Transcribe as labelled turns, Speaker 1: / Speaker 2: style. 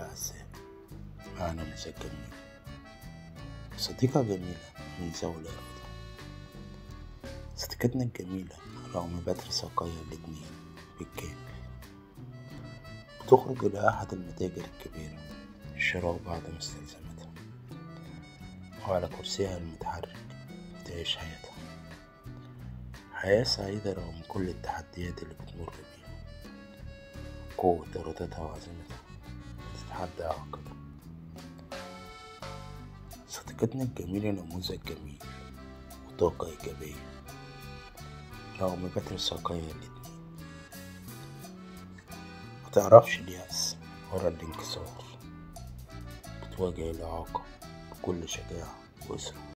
Speaker 1: الأعزاء، معنا مساء جميل. صديقة جميلة من ذوي الإرادة. صديقتنا الجميلة رغم بذل سعيها الاتنين بالكامل بتخرج إلى أحد المتاجر الكبيرة لشراء بعض مستلزماتها، وعلى كرسيها المتحرك بتعيش حياتها حياة سعيدة رغم كل التحديات اللي بتمر بيها. قوة إرادتها وعزيمتها بتتحدى أعقابها. صديقتنا الجميلة نموذج جميل وطاقة إيجابية رغم بذل سعيها الاتنين. متعرفش اليأس ورا الانكسار، بتواجه الإعاقة بكل شجاعة وإصرار.